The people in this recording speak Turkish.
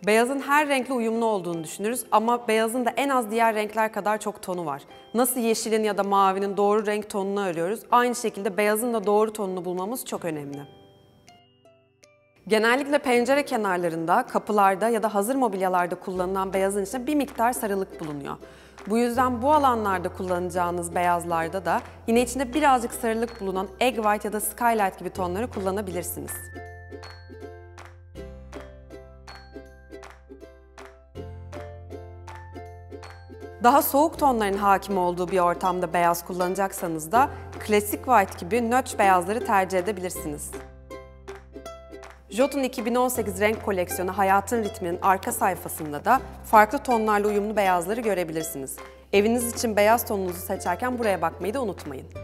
Beyazın her renkle uyumlu olduğunu düşünürüz ama beyazın da en az diğer renkler kadar çok tonu var. Nasıl yeşilin ya da mavinin doğru renk tonunu arıyoruz, aynı şekilde beyazın da doğru tonunu bulmamız çok önemli. Genellikle pencere kenarlarında, kapılarda ya da hazır mobilyalarda kullanılan beyazın içinde bir miktar sarılık bulunuyor. Bu yüzden bu alanlarda kullanacağınız beyazlarda da yine içinde birazcık sarılık bulunan Egg White ya da Skylight gibi tonları kullanabilirsiniz. Daha soğuk tonların hakim olduğu bir ortamda beyaz kullanacaksanız da Classic White gibi nötr beyazları tercih edebilirsiniz. Jote'un 2018 renk koleksiyonu Hayatın Ritmi'nin arka sayfasında da farklı tonlarla uyumlu beyazları görebilirsiniz. Eviniz için beyaz tonunuzu seçerken buraya bakmayı da unutmayın.